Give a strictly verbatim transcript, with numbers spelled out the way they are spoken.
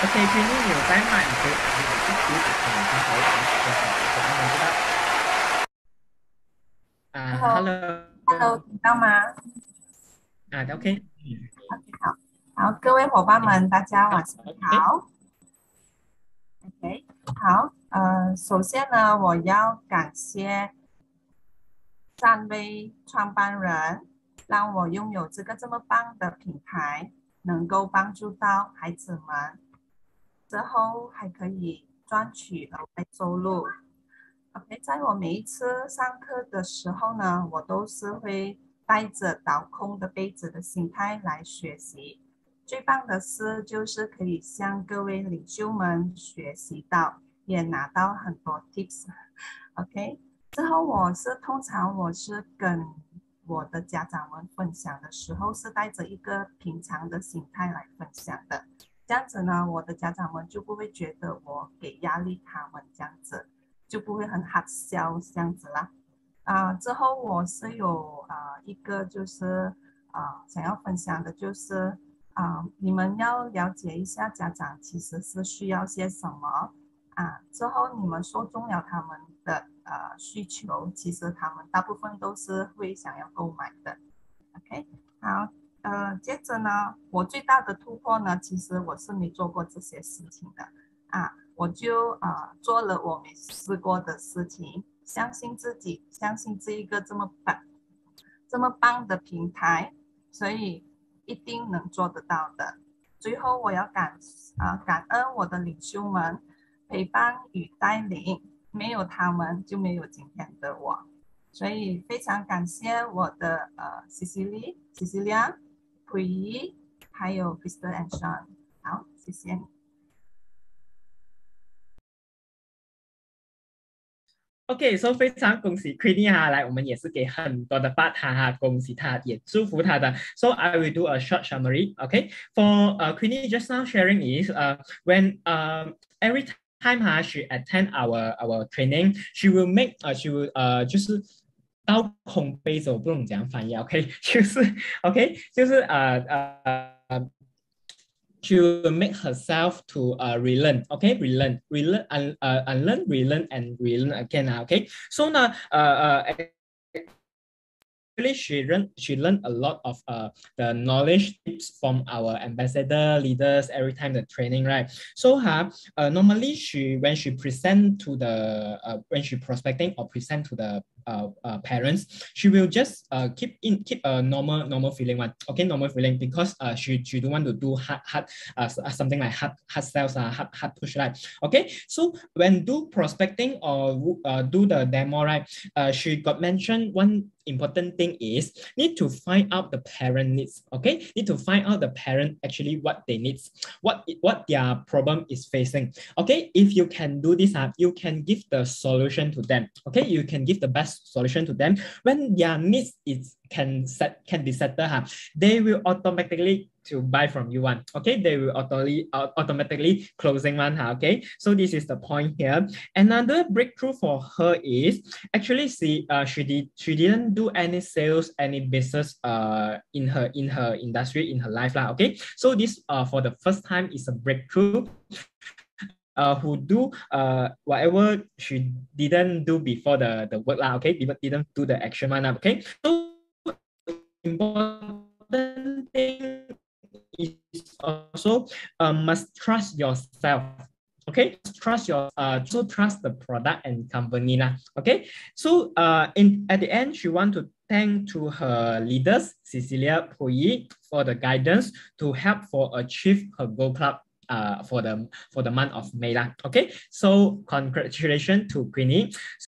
OK，君妮你有在吗？你可以你有去读啊，可能他才会把这个给他们知道啊。 Hello，Hello， Hello， 听到吗啊，OK，嗯， ？OK，好，好，各位伙伴们，大家晚好上 ，OK， 好。OK，好，呃，首先呢，我要感谢三位创办人，让我拥有这个这么棒的品牌，能够帮助到孩子们，之后还可以赚取额外收入。OK，在我每一次上课的时候呢，我都是会带着倒空的杯子的心态来学习。最棒的是，就是可以向各位领袖们学习到，也拿到很多 tips。OK，之后我是通常我是跟我的家长们分享的时候，是带着一个平常的心态来分享的。这样子呢，我的家长们就不会觉得我给压力他们这样子。就不会很好笑这样子啦。啊、呃之后我是有啊、呃、一个就是啊、呃想要分享的就是啊、呃你们要了解一下家长其实是需要些什么啊，之后你们说中了他们的呃需求，其实他们大部分都是会想要购买的。OK，好，呃，接着呢，我最大的突破呢，其实我是没做过这些事情的啊，我就啊、呃做了我没试过的事情，相信自己，相信这一个这么棒、这么棒的平台，所以一定能做得到的。最后，我要感啊、呃感恩我的领袖们陪伴与带领，没有他们就没有今天的我。所以非常感谢我的呃 Cecilia、Cecilia、培仪，还有 Crystal and Sean。好，谢谢你。 OK，so 非常恭喜 Queenie 哈，来，我们也是给很多的巴他哈，恭喜他，也祝福他的。So I will do a short summary. OK, for uh, Queenie just now sharing is uh when um every time 哈 she attend our our training, she will make uh she will uh 就是倒空杯子，我不懂怎样翻译，OK，就是 OK，就是呃呃。she will make herself to uh, relearn, okay, relearn, relearn, un, uh, unlearn, relearn, and relearn again, okay. So now, uh, uh, actually she learned she learned a lot of uh the knowledge tips from our ambassador leaders every time the training, right? So uh, uh normally she when she present to the uh, when she prospecting or present to the uh, uh, parents, she will just uh, keep in keep a normal normal feeling one, okay, normal feeling because uh, she she don't want to do hard hard uh, something like hard hard sales uh, hard hard push, right? Okay, so when do prospecting or uh, do the demo, right? Uh, she got mentioned one important thing is need to find out the parent needs, okay, need to find out the parent actually what they needs, what what their problem is facing. Okay, if you can do this uh, you can give the solution to them, okay, you can give the best solution to them when their needs is can set can be settled uh, they will automatically to buy from you one, okay, they will automatically uh, automatically closing one, okay. So this is the point here. Another breakthrough for her is actually she uh, she did she didn't do any sales any business uh in her in her industry in her life lah, okay. So this uh for the first time is a breakthrough uh, who do uh, whatever she didn't do before the, the work lah, okay, didn't, didn't do the action one, okay. So important thing is also uh, must trust yourself. Okay, trust your uh so trust the product and company lah. Okay, so uh in at the end she want to thank to her leaders Cecilia Pui for the guidance to help for achieve her goal club uh for the for the month of May lah. Okay, so congratulations to Queenie.